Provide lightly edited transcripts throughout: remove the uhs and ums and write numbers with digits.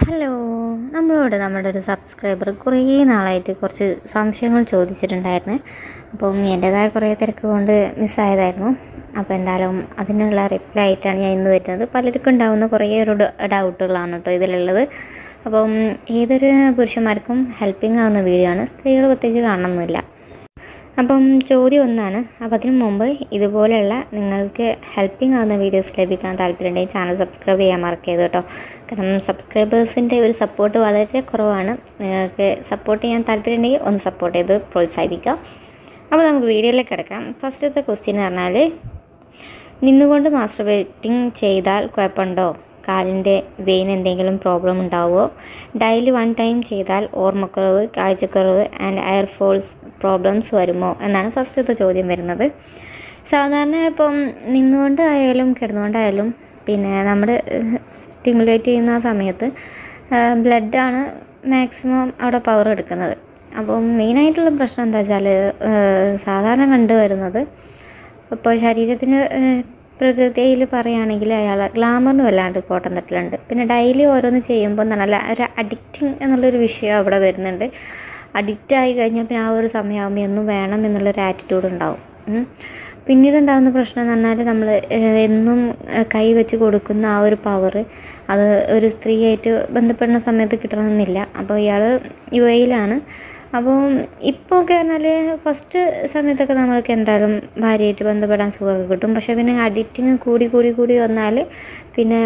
Hello, നമ്മളോട് നമ്മുടെ ഒരു സബ്സ്ക്രൈബർ കുറേ നാളായിട്ട് കുറച്ച് സംശയങ്ങൾ ചോദിച്ചിട്ടുണ്ടായിരുന്നു. അപ്പം എൻ്റേതായ കുറേ തിരക്ക് കൊണ്ട് മിസ്സായതായിരുന്നു. അപ്പോൾ എന്തായാലും അതിനുള്ള റിപ്ലൈ ആയിട്ടാണ് ഞാൻ ഇന്ന് വരുന്നത്. പലർക്കും ഉണ്ടാകുന്ന കുറേ ഒരു ഡൗട്ടുകളാണ് കേട്ടോ ഇതിലുള്ളത്. അപ്പം ഏതൊരു പുരുഷന്മാർക്കും ഹെൽപ്പിംഗ് ആവുന്ന വീഡിയോ ആണ്, സ്ത്രീകൾ പ്രത്യേകിച്ച് കാണണമെന്നില്ല. അപ്പം ചോദ്യം ഒന്നാണ്. അപ്പം അതിനു മുമ്പ് ഇതുപോലെയുള്ള നിങ്ങൾക്ക് ഹെൽപ്പിംഗ് ആവുന്ന വീഡിയോസ് ലഭിക്കാൻ താല്പര്യമുണ്ടെങ്കിൽ ചാനൽ സബ്സ്ക്രൈബ് ചെയ്യാൻ മറക്കരുത് കേട്ടോ. കാരണം സബ്സ്ക്രൈബേഴ്സിൻ്റെ ഒരു സപ്പോർട്ട് വളരെ കുറവാണ്. നിങ്ങൾക്ക് സപ്പോർട്ട് ചെയ്യാൻ താല്പര്യമുണ്ടെങ്കിൽ ഒന്ന് സപ്പോർട്ട് ചെയ്ത് പ്രോത്സാഹിപ്പിക്കാം. അപ്പോൾ നമുക്ക് വീഡിയോയിലേക്ക് കിടക്കാം. ഫസ്റ്റത്തെ ക്വസ്റ്റ്യൻ എന്ന് പറഞ്ഞാൽ, നിന്നുകൊണ്ട് മാസ്റ്റർബേറ്റിംഗ് ചെയ്താൽ കുഴപ്പമുണ്ടോ? കാലിൻ്റെ വെയിൻ എന്തെങ്കിലും പ്രോബ്ലം ഉണ്ടാവുമോ? ഡെയിലി 1 ടൈം ചെയ്താൽ ഓർമ്മക്കുറവ്, കാഴ്ചക്കുറവ് ആൻഡ് എയർ ഫോൾസ് പ്രോബ്ലംസ് വരുമോ എന്നാണ് ഫസ്റ്റത്തെ ചോദ്യം വരുന്നത്. സാധാരണ ഇപ്പം നിന്നുകൊണ്ട് ആയാലും കിടന്നുകൊണ്ടായാലും പിന്നെ നമ്മൾ സ്റ്റിമുലേറ്റ് ചെയ്യുന്ന ആ സമയത്ത് ബ്ലഡാണ് മാക്സിമം അവിടെ പവർ എടുക്കുന്നത്. അപ്പം മെയിനായിട്ടുള്ള പ്രശ്നം എന്താ വെച്ചാൽ, സാധാരണ കണ്ടുവരുന്നത് ഇപ്പോൾ ശരീരത്തിന് പ്രകൃതിയിൽ പറയുകയാണെങ്കിൽ അയാൾ ഗ്ലാമറിന് വല്ലാണ്ട് കോട്ടം തട്ടലുണ്ട്. പിന്നെ ഡെയിലി ഓരോന്ന് ചെയ്യുമ്പോൾ നല്ല ഒരു അഡിക്റ്റിങ് എന്നുള്ളൊരു വിഷയം അവിടെ വരുന്നുണ്ട്. അഡിക്റ്റായി കഴിഞ്ഞാൽ പിന്നെ ആ ഒരു സമയമാകുമ്പോൾ എന്നും വേണം എന്നുള്ളൊരു ആറ്റിറ്റ്യൂഡ് ഉണ്ടാവും. പിന്നീട് ഉണ്ടാകുന്ന പ്രശ്നം എന്ന് പറഞ്ഞാൽ, നമ്മൾ എന്നും കൈ വെച്ച് കൊടുക്കുന്ന ആ ഒരു പവർ അത് ഒരു സ്ത്രീയായിട്ട് ബന്ധപ്പെടുന്ന സമയത്ത് കിട്ടണമെന്നില്ല. അപ്പോൾ ഇയാൾ യുഎയിലാണ്. അപ്പോൾ ഇപ്പോൾ ഒക്കെ പറഞ്ഞാൽ ഫസ്റ്റ് സമയത്തൊക്കെ നമ്മൾക്ക് എന്തായാലും ഭാര്യയായിട്ട് ബന്ധപ്പെടാൻ സുഖമൊക്കെ കിട്ടും. പക്ഷേ പിന്നെ അഡിക്റ്റിങ് കൂടി വന്നാൽ പിന്നെ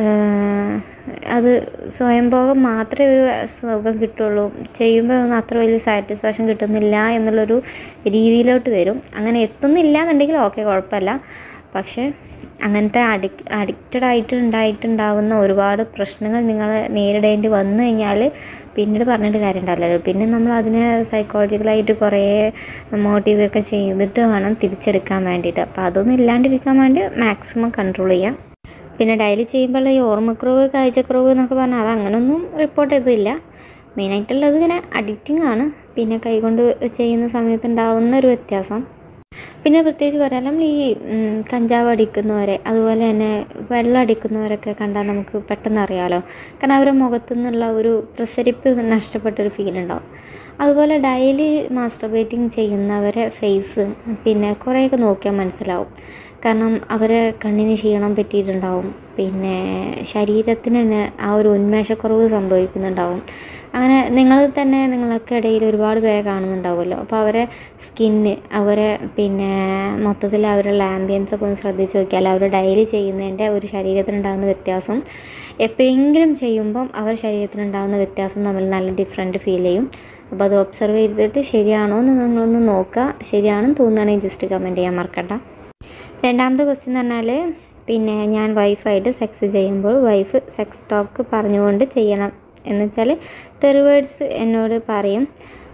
അത് സ്വയംഭോഗം മാത്രമേ ഒരു സുഖം കിട്ടുള്ളൂ, ചെയ്യുമ്പോൾ ഒന്നും അത്ര വലിയ സാറ്റിസ്ഫാക്ഷൻ കിട്ടുന്നില്ല എന്നുള്ളൊരു രീതിയിലോട്ട് വരും. അങ്ങനെ എത്തുന്നില്ല എന്നുണ്ടെങ്കിൽ ഓക്കെ, കുഴപ്പമില്ല. പക്ഷേ അങ്ങനത്തെ അഡിക്റ്റഡ് ആയിട്ട് ഉണ്ടായിട്ടുണ്ടാവുന്ന ഒരുപാട് പ്രശ്നങ്ങൾ നിങ്ങൾ നേരിടേണ്ടി വന്നു കഴിഞ്ഞാൽ പിന്നീട് പറഞ്ഞിട്ട് കാര്യം ഉണ്ടാവില്ലല്ലോ. പിന്നെ നമ്മൾ അതിനെ സൈക്കോളജിക്കലായിട്ട് കുറേ മോട്ടിവേറ്റ് ചെയ്തിട്ട് വേണം തിരിച്ചെടുക്കാൻ വേണ്ടിയിട്ട്. അപ്പോൾ അതൊന്നും ഇല്ലാണ്ടിരിക്കാൻ വേണ്ടി മാക്സിമം കൺട്രോൾ ചെയ്യാം. പിന്നെ ഡെയിലി ചെയ്യുമ്പോൾ ഈ ഓർമ്മക്കുറവ്, കാഴ്ചക്കുറവ് എന്നൊക്കെ പറഞ്ഞാൽ അത് അങ്ങനെയൊന്നും റിപ്പോർട്ട് ചെയ്തില്ല. മെയിനായിട്ടുള്ളത് ഇങ്ങനെ അഡിക്റ്റിംഗ് ആണ്. പിന്നെ കൈകൊണ്ട് ചെയ്യുന്ന സമയത്ത് ഉണ്ടാവുന്ന ഒരു വ്യത്യാസം. പിന്നെ പ്രത്യേകിച്ച് പറയാം, നമ്മൾ ഈ കഞ്ചാവ് അടിക്കുന്നവരെ അതുപോലെ തന്നെ വെള്ളം അടിക്കുന്നവരൊക്കെ കണ്ടാൽ നമുക്ക് പെട്ടെന്ന് അറിയാമല്ലോ. കാരണം അവരുടെ മുഖത്തു നിന്നുള്ള ഒരു പ്രസരിപ്പ് നഷ്ടപ്പെട്ടൊരു ഫീൽ ഉണ്ടാവും. അതുപോലെ ഡെയിലി മാസ്റ്റർബേറ്റിംഗ് ചെയ്യുന്നവരെ ഫേസ് പിന്നെ കുറേയൊക്കെ നോക്കിയാൽ മനസ്സിലാവും. കാരണം അവരെ കണ്ണിന് ക്ഷീണം പറ്റിയിട്ടുണ്ടാവും. പിന്നെ ശരീരത്തിന് തന്നെ ആ ഒരു ഉന്മേഷക്കുറവ് സംഭവിക്കുന്നുണ്ടാവും. അങ്ങനെ നിങ്ങളൊക്കെ ഇടയിൽ ഒരുപാട് പേരെ കാണുന്നുണ്ടാവുമല്ലോ. അപ്പോൾ അവരെ സ്കിന്ന്, അവരെ പിന്നെ മൊത്തത്തിൽ അവരുടെ ആംബിയൻസൊക്കെ ഒന്ന് ശ്രദ്ധിച്ച് നോക്കിയാൽ അവർ ഡെയിലി ചെയ്യുന്നതിൻ്റെ ഒരു ശരീരത്തിനുണ്ടാകുന്ന വ്യത്യാസം എപ്പോഴെങ്കിലും ചെയ്യുമ്പം അവർ ശരീരത്തിനുണ്ടാകുന്ന വ്യത്യാസം തമ്മിൽ നല്ല ഡിഫറൻറ്റ് ഫീൽ ചെയ്യും. അപ്പോൾ അത് ഒബ്സർവ് ചെയ്തിട്ട് ശരിയാണോ എന്ന് നിങ്ങളൊന്ന് നോക്കുക. ശരിയാണെന്ന് തോന്നുകയാണെങ്കിൽ ജസ്റ്റ് കമൻറ്റ് ചെയ്യാൻ മറക്കണ്ട. രണ്ടാമത്തെ ക്വസ്റ്റ്യൻ എന്ന് പറഞ്ഞാൽ, പിന്നെ ഞാൻ വൈഫായിട്ട് സെക്സ് ചെയ്യുമ്പോൾ വൈഫ് സെക്സ് ടോക്ക് പറഞ്ഞുകൊണ്ട് ചെയ്യണം എന്ന് വെച്ചാൽ തെറി വേർഡ്സ് എന്നോട് പറയും,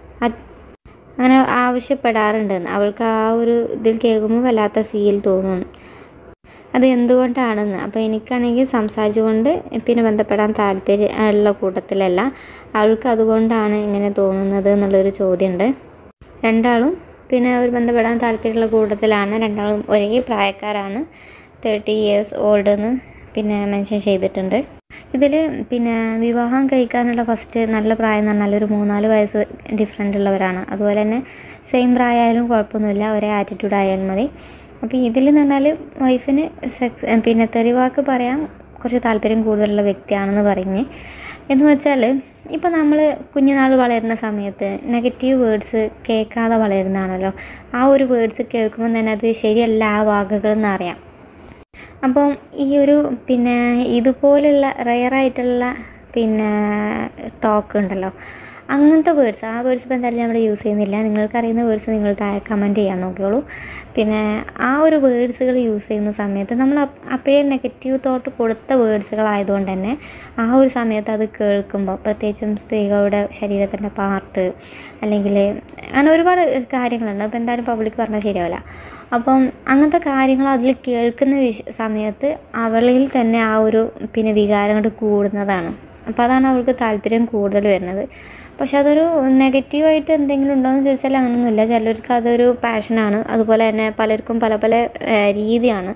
അങ്ങനെ ആവശ്യപ്പെടാറുണ്ടെന്ന്. അവൾക്ക് ആ ഒരു ഇതിൽ കേൾക്കുമ്പോൾ വല്ലാത്ത ഫീൽ തോന്നുന്നു, അത് എന്തുകൊണ്ടാണെന്ന്. അപ്പോൾ എനിക്കാണെങ്കിൽ സംസാരിച്ചുകൊണ്ട് പിന്നെ ബന്ധപ്പെടാൻ താല്പര്യം ഉള്ള കൂട്ടത്തിലല്ല, അവൾക്ക് അതുകൊണ്ടാണ് ഇങ്ങനെ തോന്നുന്നത് എന്നുള്ളൊരു ചോദ്യമുണ്ട്. രണ്ടാളും പിന്നെ ഒരു ബന്ധപ്പെടാൻ താല്പര്യമുള്ള കൂട്ടത്തിലാണ്. രണ്ടാളും ഒരേ പ്രായക്കാരാണ്, 30 years ഓൾഡ് എന്ന് പിന്നെ മെൻഷൻ ചെയ്തിട്ടുണ്ട്. ഇതിൽ പിന്നെ വിവാഹം കഴിക്കാനുള്ള ഫസ്റ്റ് നല്ല പ്രായം എന്ന് പറഞ്ഞാൽ ഒരു 3-4 വയസ്സ് ഡിഫറൻ്റ് ഉള്ളവരാണ്. അതുപോലെ തന്നെ സെയിം പ്രായമായാലും കുഴപ്പമൊന്നുമില്ല, ഒരേ ആറ്റിറ്റ്യൂഡ് ആയാലും മതി. അപ്പോൾ ഇതിൽ എന്ന് പറഞ്ഞാൽ വൈഫിന് സെക്സ് പിന്നെ തെറിവാക്ക് പറയാൻ കുറച്ച് താല്പര്യം കൂടുതലുള്ള വ്യക്തിയാണെന്ന് പറഞ്ഞ്. എന്ന് വെച്ചാൽ ഇപ്പോൾ നമ്മൾ കുഞ്ഞുനാൾ വളരുന്ന സമയത്ത് നെഗറ്റീവ് വേർഡ്സ് കേൾക്കാതെ വളരുന്നതാണല്ലോ. ആ ഒരു വേർഡ്സ് കേൾക്കുമ്പോൾ തന്നെ അത് ശരിയല്ല ആ വാക്കുകളെന്ന് അറിയാം. അപ്പം ഈ ഒരു പിന്നെ ഇതുപോലുള്ള റെയറായിട്ടുള്ള പിന്നെ ടോക്ക് ഉണ്ടല്ലോ, അങ്ങനത്തെ വേർഡ്സ്, ആ വേർഡ്സ് ഇപ്പോൾ എന്തായാലും നമ്മൾ യൂസ് ചെയ്യുന്നില്ല. നിങ്ങൾക്കറിയുന്ന വേർഡ്സ് നിങ്ങൾ താഴെ കമൻറ്റ് ചെയ്യാൻ നോക്കിയോളൂ. പിന്നെ ആ ഒരു വേർഡ്സുകൾ യൂസ് ചെയ്യുന്ന സമയത്ത് നമ്മൾ അപ്പോഴേ നെഗറ്റീവ് തോട്ട് കൊടുത്ത വേർഡ്സുകളായതുകൊണ്ട് തന്നെ ആ ഒരു സമയത്ത് അത് കേൾക്കുമ്പോൾ, പ്രത്യേകിച്ചും സ്ത്രീകളുടെ ശരീരത്തിൻ്റെ പാർട്ട് അല്ലെങ്കിൽ അങ്ങനെ ഒരുപാട് കാര്യങ്ങളുണ്ട്. അപ്പോൾ എന്തായാലും പബ്ലിക് പറഞ്ഞാൽ ശരിയാവില്ല. അപ്പം അങ്ങനത്തെ കാര്യങ്ങൾ അതിൽ കേൾക്കുന്ന സമയത്ത് അവളിൽ തന്നെ ആ ഒരു പിന്നെ വികാരം കൊണ്ട് കൂടുന്നതാണ്. അപ്പോൾ അതാണ് അവൾക്ക് താല്പര്യം കൂടുതൽ വരുന്നത്. പക്ഷെ അതൊരു നെഗറ്റീവായിട്ട് എന്തെങ്കിലും ഉണ്ടോയെന്ന് ചോദിച്ചാൽ അങ്ങനെയൊന്നുമില്ല. ചിലർക്ക് അതൊരു പാഷനാണ്. അതുപോലെ തന്നെ പലർക്കും പല രീതിയാണ്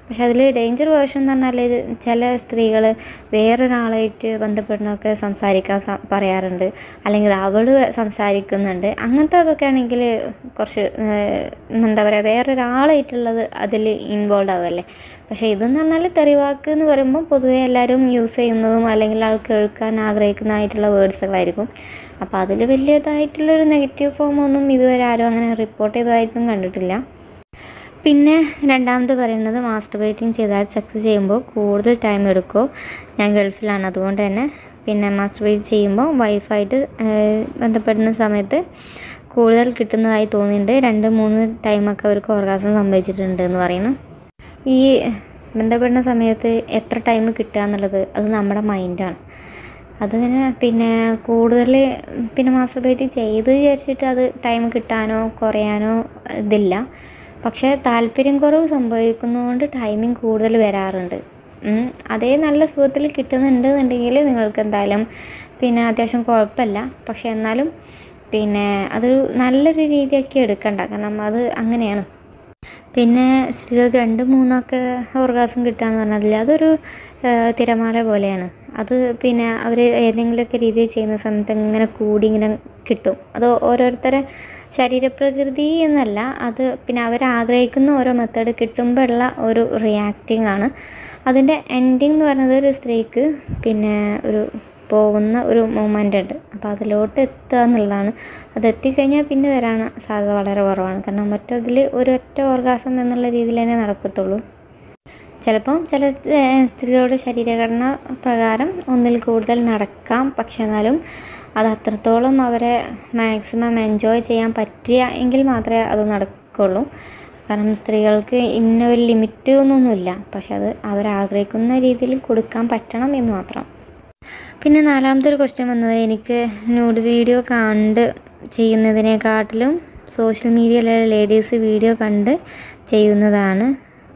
പക്ഷെ അതിൽ ഡേഞ്ചർ വേർഷൻ എന്ന് പറഞ്ഞാൽ ചില സ്ത്രീകൾ വേറൊരാളായിട്ട് ബന്ധപ്പെടുന്നതൊക്കെ സംസാരിക്കാൻ പറയാറുണ്ട്, അല്ലെങ്കിൽ അവൾ സംസാരിക്കുന്നുണ്ട്. അങ്ങനത്തെ അതൊക്കെ ആണെങ്കിൽ കുറച്ച് എന്താ പറയുക, വേറൊരാളായിട്ടുള്ളത് അതിൽ ഇൻവോൾവ് ആവുമല്ലേ. പക്ഷേ ഇതെന്ന് പറഞ്ഞാൽ തെറിവാക്ക് എന്ന് പറയുമ്പോൾ പൊതുവേ എല്ലാവരും യൂസ് ചെയ്യുന്നതും അല്ലെങ്കിൽ ആൾ കേൾക്കാൻ ആഗ്രഹിക്കുന്നതായിട്ടുള്ള വേർഡ്സുകളായിരിക്കും. അപ്പോൾ അതിൽ വലിയതായിട്ടുള്ളൊരു നെഗറ്റീവ് ഫോമൊന്നും ഇതുവരെ ആരും അങ്ങനെ റിപ്പോർട്ട് ചെയ്തതായിട്ടും കണ്ടിട്ടില്ല. പിന്നെ രണ്ടാമത് പറയുന്നത്, മാസ്റ്റർബേറ്റിംഗ് ചെയ്താൽ സെക്സ് ചെയ്യുമ്പോൾ കൂടുതൽ ടൈം എടുക്കുമോ? ഞാൻ ഗൾഫിലാണ്, അതുകൊണ്ട് തന്നെ പിന്നെ മാസ്റ്റർബേറ്റ് ചെയ്യുമ്പോൾ വൈഫായിട്ട് ബന്ധപ്പെടുന്ന സമയത്ത് കൂടുതൽ കിട്ടുന്നതായി തോന്നിയിട്ടുണ്ട്. 2-3 ടൈമൊക്കെ അവർക്ക് ഓർഗാസം സംഭവിച്ചിട്ടുണ്ട് എന്ന് പറയുന്നു. ഈ ബന്ധപ്പെടുന്ന സമയത്ത് എത്ര ടൈം കിട്ടുക എന്നുള്ളത് അത് നമ്മുടെ മൈൻഡാണ്. അതിങ്ങനെ പിന്നെ കൂടുതൽ പിന്നെ മാസ്റ്റർബേറ്റ് ചെയ്ത് വിചാരിച്ചിട്ട് അത് ടൈം കിട്ടാനോ കുറയാനോ ഇതില്ല. പക്ഷേ താല്പര്യം കുറവ് സംഭവിക്കുന്നതുകൊണ്ട് ടൈമിങ് കൂടുതൽ വരാറുണ്ട്. അതേ നല്ല സുഖത്തിൽ കിട്ടുന്നുണ്ട് എന്നുണ്ടെങ്കിൽ നിങ്ങൾക്ക് എന്തായാലും പിന്നെ അത്യാവശ്യം കുഴപ്പമില്ല. പക്ഷേ എന്നാലും പിന്നെ അത് നല്ലൊരു രീതിയാക്കി എടുക്കണ്ട, കാരണം അത് അങ്ങനെയാണ്. പിന്നെ സ്ത്രീകൾക്ക് 2-3 ഓർഗാസം കിട്ടുക എന്ന് പറഞ്ഞാൽ അതൊരു തിരമാല പോലെയാണ്. അത് പിന്നെ അവർ ഏതെങ്കിലുമൊക്കെ രീതിയിൽ ചെയ്യുന്ന സമയത്ത് ഇങ്ങനെ കൂടി ഇങ്ങനെ കിട്ടും. അത് ഓരോരുത്തരെ ശരീരപ്രകൃതി എന്നല്ല, അത് പിന്നെ അവരാഗ്രഹിക്കുന്ന ഓരോ മെത്തേഡ് കിട്ടുമ്പോൾ ഉള്ള ഒരു റിയാക്റ്റിംഗ് ആണ്. അതിൻ്റെ എൻഡിങ് എന്ന് പറയുന്നത് ഒരു സ്ത്രീക്ക് പിന്നെ ഒരു പോകുന്ന ഒരു മൊമെൻ്റ് ഉണ്ട്. അപ്പോൾ അതിലോട്ട് എത്തുക എന്നുള്ളതാണ്. അത് എത്തിക്കഴിഞ്ഞാൽ പിന്നെ വരാൻ സാധ്യത വളരെ കുറവാണ്. കാരണം മറ്റതിൽ ഒരൊറ്റ ഓർഗാസം എന്നുള്ള രീതിയിൽ തന്നെ നടക്കത്തുള്ളൂ. ചിലപ്പം ചില സ്ത്രീകളുടെ ശരീരഘടന പ്രകാരം ഒന്നിൽ കൂടുതൽ നടക്കാം. പക്ഷെ എന്നാലും അത് അത്രത്തോളം അവരെ മാക്സിമം എൻജോയ് ചെയ്യാൻ പറ്റിയ എങ്കിൽ മാത്രമേ അത് നടക്കുകയുള്ളൂ. കാരണം സ്ത്രീകൾക്ക് ഇന്നൊരു ലിമിറ്റ് ഒന്നൊന്നുമില്ല. പക്ഷെ അത് അവരാഗ്രഹിക്കുന്ന രീതിയിൽ കൊടുക്കാൻ പറ്റണം എന്ന് മാത്രം. പിന്നെ 4-മത്തെ ക്വസ്റ്റ്യൻ വന്നത്, എനിക്ക് ന്യൂഡ് വീഡിയോ കണ്ട് ചെയ്യുന്നതിനെക്കാട്ടിലും സോഷ്യൽ മീഡിയയിലെ ലേഡീസ് വീഡിയോ കണ്ട് ചെയ്യുന്നതാണ്.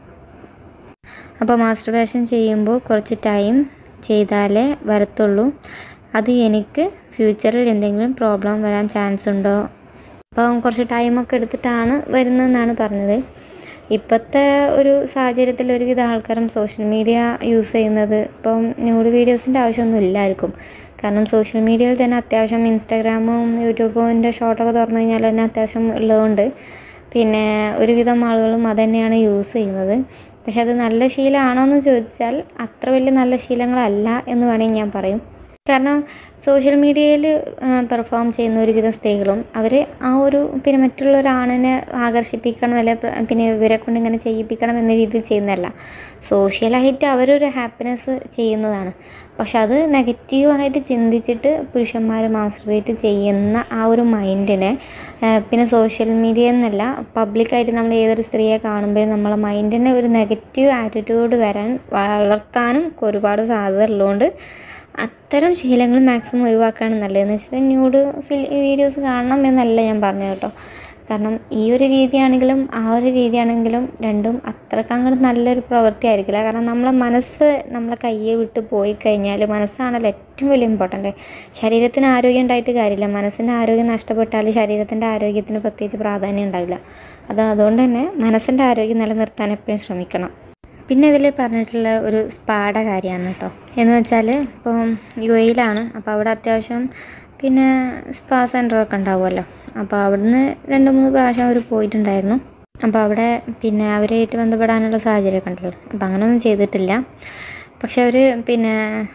അപ്പോൾ മാസ്റ്റർബേഷൻ ചെയ്യുമ്പോൾ കുറച്ച് ടൈം ചെയ്താലേ വരത്തുള്ളൂ. അത് എനിക്ക് ഫ്യൂച്ചറിൽ എന്തെങ്കിലും പ്രോബ്ലം വരാൻ ചാൻസ് ഉണ്ടോ? അപ്പം കുറച്ച് ടൈമൊക്കെ എടുത്തിട്ടാണ് വരുന്നതെന്നാണ് പറഞ്ഞത്. ഇപ്പോഴത്തെ ഒരു സാഹചര്യത്തിൽ ഒരുവിധ ആൾക്കാരും സോഷ്യൽ മീഡിയ യൂസ് ചെയ്യുന്നത് ഇപ്പം ന്യൂഡ് വീഡിയോസിൻ്റെ ആവശ്യമൊന്നും ഇല്ലായിരിക്കും. കാരണം സോഷ്യൽ മീഡിയയിൽ തന്നെ അത്യാവശ്യം ഇൻസ്റ്റാഗ്രാമും യൂട്യൂബിൻ്റെ ഷോർട്ടൊക്കെ തുറന്നു കഴിഞ്ഞാൽ തന്നെ അത്യാവശ്യം ഉള്ളതുകൊണ്ട് പിന്നെ ഒരുവിധം ആളുകളും അത് തന്നെയാണ് യൂസ് ചെയ്യുന്നത്. പക്ഷെ അത് നല്ല ശീലമാണോ എന്ന് ചോദിച്ചാൽ അത്ര വലിയ നല്ല ശീലങ്ങളല്ല എന്ന് വേണമെങ്കിൽ ഞാൻ പറയും. കാരണം സോഷ്യൽ മീഡിയയിൽ പെർഫോം ചെയ്യുന്ന ഒരുവിധം സ്ത്രീകളും അവർ ആ ഒരു പിന്നെ മറ്റുള്ള ഒരാണിനെ ആകർഷിപ്പിക്കണം, അല്ലെ പിന്നെ ഇവരെ കൊണ്ട് ഇങ്ങനെ ചെയ്യിപ്പിക്കണം എന്ന രീതിയിൽ ചെയ്യുന്നതല്ല. സോഷ്യലായിട്ട് അവരൊരു ഹാപ്പിനെസ് ചെയ്യുന്നതാണ്. പക്ഷെ അത് നെഗറ്റീവായിട്ട് ചിന്തിച്ചിട്ട് പുരുഷന്മാർ മാസ്റ്റർബേറ്റ് ചെയ്യുന്ന ആ ഒരു മൈൻഡിനെ പിന്നെ സോഷ്യൽ മീഡിയ എന്നല്ല, പബ്ലിക്കായിട്ട് നമ്മൾ ഏതൊരു സ്ത്രീയെ കാണുമ്പോഴും നമ്മളെ മൈൻഡിനെ ഒരു നെഗറ്റീവ് ആറ്റിറ്റ്യൂഡ് വളർത്താനും ഒരുപാട് സാധ്യത ഉള്ളതുകൊണ്ട് അത്തരം ശീലങ്ങൾ മാക്സിമം ഒഴിവാക്കുകയാണ് നല്ലതെന്ന് വെച്ചാൽ ന്യൂഡ് വീഡിയോസ് കാണണം എന്നല്ല ഞാൻ പറഞ്ഞത് കേട്ടോ. കാരണം ഈ ഒരു രീതിയാണെങ്കിലും ആ ഒരു രീതിയാണെങ്കിലും രണ്ടും അത്രയ്ക്ക് അങ്ങോട്ട് നല്ലൊരു പ്രവൃത്തി ആയിരിക്കില്ല. കാരണം നമ്മളെ മനസ്സ് നമ്മളെ കയ്യെ വിട്ട് പോയി കഴിഞ്ഞാൽ, മനസ്സാണല്ലോ ഏറ്റവും വലിയ ഇമ്പോർട്ടൻ്റ്. ശരീരത്തിന് ആരോഗ്യം ഉണ്ടായിട്ട് കാര്യമില്ല. മനസ്സിൻ്റെ ആരോഗ്യം നഷ്ടപ്പെട്ടാൽ ശരീരത്തിൻ്റെ ആരോഗ്യത്തിന് പ്രത്യേകിച്ച് പ്രാധാന്യം ഉണ്ടാവില്ല. അതുകൊണ്ട് തന്നെ മനസ്സിൻ്റെ ആരോഗ്യം നിലനിർത്താൻ എപ്പോഴും ശ്രമിക്കണം. പിന്നെ ഇതിൽ പറഞ്ഞിട്ടുള്ള ഒരു സ്പായുടെ കാര്യമാണ് കേട്ടോ. എന്ന് വെച്ചാൽ ഇപ്പം UAE-യിലാണ്. അപ്പോൾ അവിടെ അത്യാവശ്യം പിന്നെ സ്പാ സെൻറ്ററൊക്കെ ഉണ്ടാവുമല്ലോ. അപ്പോൾ അവിടുന്ന് 2-3 പ്രാവശ്യം അവർ പോയിട്ടുണ്ടായിരുന്നു. അപ്പോൾ അവിടെ പിന്നെ അവരായിട്ട് ബന്ധപ്പെടാനുള്ള സാഹചര്യമൊക്കെ ഉണ്ടല്ലോ. അപ്പോൾ അങ്ങനെയൊന്നും ചെയ്തിട്ടില്ല. പക്ഷെ അവർ പിന്നെ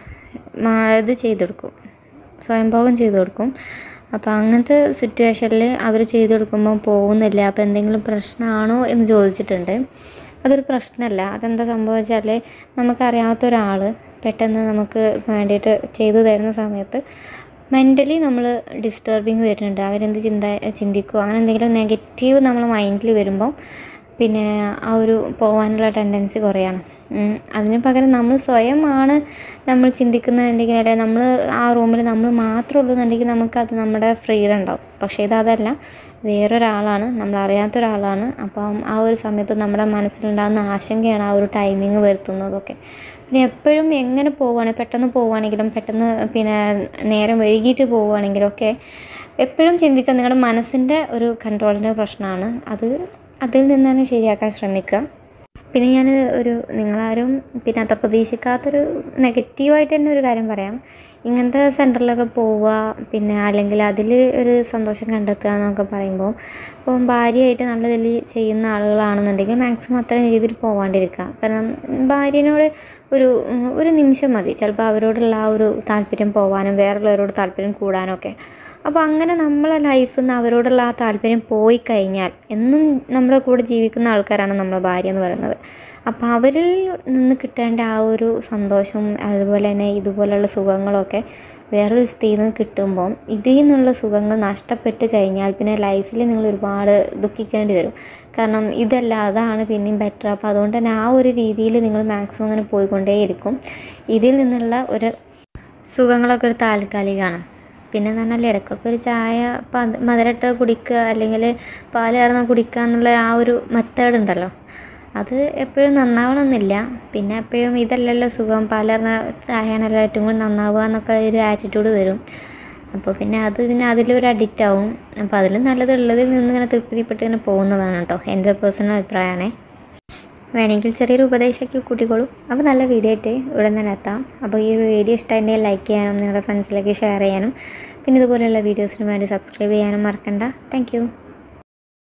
ഇത് ചെയ്ത് കൊടുക്കും, സ്വയംഭോഗം ചെയ്ത് കൊടുക്കും. അപ്പോൾ അങ്ങനത്തെ സിറ്റുവേഷനിൽ അവർ ചെയ്ത് കൊടുക്കുമ്പോൾ പോകുന്നില്ല. അപ്പോൾ എന്തെങ്കിലും പ്രശ്നമാണോ എന്ന് ചോദിച്ചിട്ടുണ്ട്. അതൊരു പ്രശ്നമല്ല. അതെന്താ സംഭവിച്ചാൽ നമുക്കറിയാത്ത ഒരാൾ പെട്ടെന്ന് നമുക്ക് വേണ്ടിയിട്ട് ചെയ്തു തരുന്ന സമയത്ത് മെൻ്റലി നമ്മൾ ഡിസ്റ്റർബിങ് വരുന്നുണ്ട്. അവരെന്ത് ചിന്തിക്കുമോ അങ്ങനെ എന്തെങ്കിലും നെഗറ്റീവ് നമ്മളെ മൈൻഡിൽ വരുമ്പം പിന്നെ ആ ഒരു പോകാനുള്ള ടെൻഡൻസി കുറയാണ്. അതിന് പകരം നമ്മൾ സ്വയമാണ് നമ്മൾ ചിന്തിക്കുന്നതെന്നുണ്ടെങ്കിൽ, അല്ലെങ്കിൽ നമ്മൾ ആ റൂമിൽ നമ്മൾ മാത്രമേ ഉള്ളൂ എന്നുണ്ടെങ്കിൽ നമുക്കത് നമ്മുടെ ഫ്രീഡം ഉണ്ടാവും. പക്ഷേ ഇതല്ല, വേറൊരാളാണ്, നമ്മളറിയാത്ത ഒരാളാണ്. അപ്പം ആ ഒരു സമയത്ത് നമ്മുടെ മനസ്സിലുണ്ടാകുന്ന ആശങ്കയാണ് ആ ഒരു ടൈമിങ് വരുത്തുന്നതൊക്കെ. പിന്നെ എപ്പോഴും എങ്ങനെ പോവുകയാണെങ്കിൽ, പെട്ടെന്ന് പോവുകയാണെങ്കിലും പെട്ടെന്ന് പിന്നെ നേരം വൈകിട്ട് പോവുകയാണെങ്കിലും ഒക്കെ എപ്പോഴും ചിന്തിക്കുക നിങ്ങളുടെ മനസ്സിൻ്റെ ഒരു കൺട്രോളിൻ്റെ പ്രശ്നമാണ്. അതിൽ നിന്ന് തന്നെ ശരിയാക്കാൻ ശ്രമിക്കുക. പിന്നെ ഞാൻ നിങ്ങളാരും പിന്നെ അത്ര പ്രതീക്ഷിക്കാത്തൊരു നെഗറ്റീവായിട്ട് തന്നെ ഒരു കാര്യം പറയാം. ഇങ്ങനത്തെ സെൻറ്ററിലൊക്കെ പോവുക, പിന്നെ അല്ലെങ്കിൽ അതിൽ ഒരു സന്തോഷം കണ്ടെത്തുക എന്നൊക്കെ പറയുമ്പോൾ, ഇപ്പം ഭാര്യയായിട്ട് നല്ല ഇതിൽ ചെയ്യുന്ന ആളുകളാണെന്നുണ്ടെങ്കിൽ മാക്സിമം അത്തരം രീതിയിൽ പോകാണ്ടിരിക്കുക. കാരണം ഭാര്യനോട് ഒരു നിമിഷം മതി ചിലപ്പോൾ അവരോടുള്ള ആ ഒരു താല്പര്യം പോകാനും വേറുള്ളവരോട് താല്പര്യം കൂടാനൊക്കെ. അപ്പോൾ അങ്ങനെ നമ്മളെ ലൈഫിൽ നിന്ന് അവരോടുള്ള ആ താല്പര്യം പോയി കഴിഞ്ഞാൽ എന്നും നമ്മുടെ കൂടെ ജീവിക്കുന്ന ആൾക്കാരാണ് നമ്മുടെ ഭാര്യ എന്ന് പറയുന്നത്. അപ്പോൾ അവരിൽ നിന്ന് കിട്ടേണ്ട ആ ഒരു സന്തോഷവും അതുപോലെ തന്നെ ഇതുപോലുള്ള സുഖങ്ങളൊക്കെ വേറൊരു സ്ത്രീയിൽ നിന്ന് കിട്ടുമ്പോൾ ഇതിൽ നിന്നുള്ള സുഖങ്ങൾ നഷ്ടപ്പെട്ട് കഴിഞ്ഞാൽ പിന്നെ ലൈഫിൽ നിങ്ങൾ ഒരുപാട് ദുഃഖിക്കേണ്ടി വരും. കാരണം ഇതല്ല അതാണ് പിന്നെയും ബെറ്റർ. അപ്പോൾ അതുകൊണ്ട് തന്നെ ആ ഒരു രീതിയിൽ നിങ്ങൾ മാക്സിമം അങ്ങനെ പോയിക്കൊണ്ടേയിരിക്കും. ഇതിൽ നിന്നുള്ള ഒരു സുഖങ്ങളൊക്കെ ഒരു താൽക്കാലികമാണ്. പിന്നെ എന്ന് പറഞ്ഞാൽ ഇടയ്ക്കൊക്കെ ഒരു ചായ മധുരമിട്ട് കുടിക്കുക അല്ലെങ്കിൽ പാൽ കറന്ന് കുടിക്കുക എന്നുള്ള ആ ഒരു മെത്തേഡ് ഉണ്ടല്ലോ, അത് എപ്പോഴും നന്നാവണമെന്നില്ല. പിന്നെ എപ്പോഴും ഇതല്ലല്ലോ സുഖം, പാൽ കറന്ന ചായയാണല്ലോ ഏറ്റവും കൂടുതൽ നന്നാവുക എന്നൊക്കെ ഒരു ആറ്റിറ്റ്യൂഡ് വരും. അപ്പോൾ പിന്നെ അതിലൊരു അഡിക്റ്റ് ആവും. അപ്പോൾ അതിൽ നല്ലതുള്ളതിൽ നിന്ന് ഇങ്ങനെ തൃപ്തിപ്പെട്ട് ഇങ്ങനെ പോകുന്നതാണ് കേട്ടോ, എൻ്റെ ഒരു പേഴ്സണൽ അഭിപ്രായമാണേ. വേണമെങ്കിൽ ചെറിയൊരു ഉപദേശമൊക്കെ കൂട്ടിക്കോളൂ. അപ്പോൾ നല്ല വീഡിയോ ആയിട്ട് ഉടൻ തന്നെ എത്താം. അപ്പോൾ ഈ ഒരു വീഡിയോ ഇഷ്ടമായിട്ടുണ്ടെങ്കിൽ ലൈക്ക് ചെയ്യാനും നിങ്ങളുടെ ഫ്രണ്ട്സിലേക്ക് ഷെയർ ചെയ്യാനും പിന്നെ ഇതുപോലെയുള്ള വീഡിയോസിന് വേണ്ടി സബ്സ്ക്രൈബ് ചെയ്യാനും മറക്കണ്ട. താങ്ക്